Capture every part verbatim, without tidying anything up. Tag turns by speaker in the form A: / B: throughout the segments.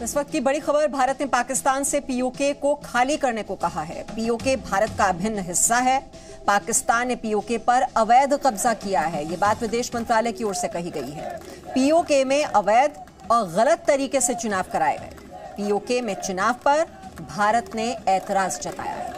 A: इस वक्त की बड़ी खबर, भारत ने पाकिस्तान से पीओके को खाली करने को कहा है। पीओके भारत का अभिन्न हिस्सा है। पाकिस्तान ने पीओके पर अवैध कब्जा किया है। ये बात विदेश मंत्रालय की ओर से कही गई है। पीओके में अवैध और गलत तरीके से चुनाव कराए गए। पीओके में चुनाव पर भारत ने ऐतराज जताया है।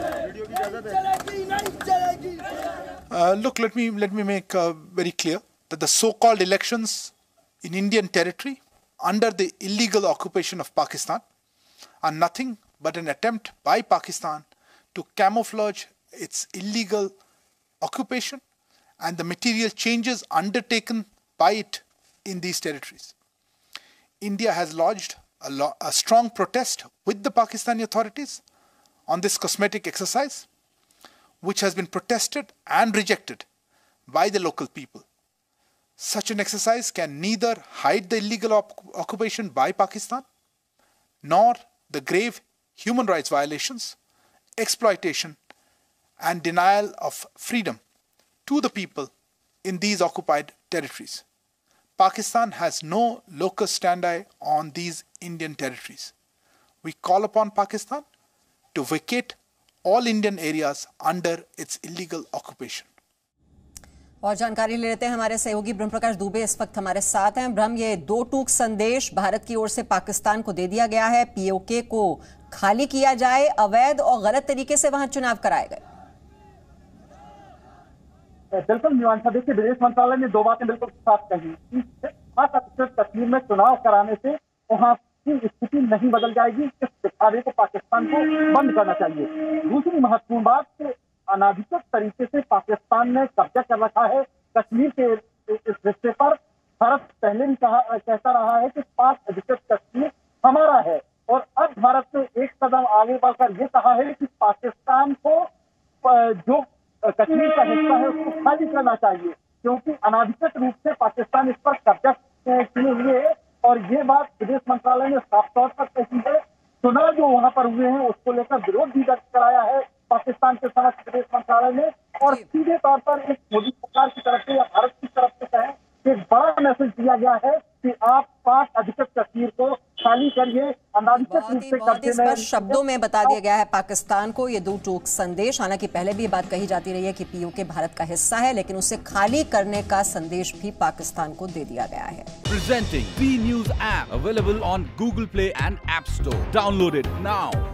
B: Uh, look, let me let me make uh, very clear that the so-called elections in Indian territory under the illegal occupation of Pakistan are nothing but an attempt by Pakistan to camouflage its illegal occupation and the material changes undertaken by it in these territories. India has lodged a, lo- a strong protest with the Pakistani authorities on this cosmetic exercise, which has been protested and rejected by the local people. Such an exercise can neither hide the illegal op- occupation by Pakistan, nor the grave human rights violations, exploitation, and denial of freedom to the people in these occupied territories. Pakistan has no locus standi on these Indian territories. We call upon Pakistan to vacate all Indian areas under its illegal occupation.
A: और जानकारी ले लेते हैं, हमारे सहयोगी ब्रह्म प्रकाश दुबे इस वक्त हमारे साथ हैं। ब्रह्म, ये दो टूक संदेश भारत की ओर से पाकिस्तान को दे दिया गया है। पीओके को खाली किया जाए, अवैध और गलत तरीके से वहां चुनाव कराए गए।
C: बिल्कुल मीमांसा, देखिए विदेश मंत्रालय ने दो बातें बिल्कुल साफ कही। कश्मीर में चुनाव कराने से वहां की स्थिति नहीं बदल जाएगी। इस दिखावे को पाकिस्तान को बंद करना चाहिए। दूसरी महत्वपूर्ण बात, अनाधिकृत तरीके से पाकिस्तान ने कब्जा कर रखा है कश्मीर के इस हिस्से पर। भारत पहले भी कहा कहता रहा है कि पाक अधिकृत कश्मीर हमारा है, और अब भारत ने एक कदम आगे बढ़कर ये कहा है कि पाकिस्तान को जो कश्मीर का हिस्सा है उसको खाली करना चाहिए, क्योंकि अनाधिकृत रूप से पाकिस्तान इस पर कब्जा किए हुए है। और ये बात विदेश मंत्रालय ने साफ तौर पर कही है। चुनाव जो वहां पर हुए हैं उसको लेकर विरोध भी दर्ज कराया है पाकिस्तान के समक्ष विदेश मंत्रालय ने, और सीधे तौर पर एक मोदी सरकार की तरफ से या भारत की तरफ से कहें, एक बड़ा मैसेज दिया गया है कि आप पाक अधिकृत कश्मीर को खाली करिए। अनाधिकृत रूप से
A: बहुत ही स्पष्ट शब्दों में बता दिया गया है पाकिस्तान को ये दो टूक संदेश। हालांकि पहले भी ये बात कही जाती रही है कि पीओके भारत का हिस्सा है, लेकिन उसे खाली करने का संदेश भी पाकिस्तान को दे दिया गया है।
D: Presenting B News app available on Google Play and App Store. Download it now.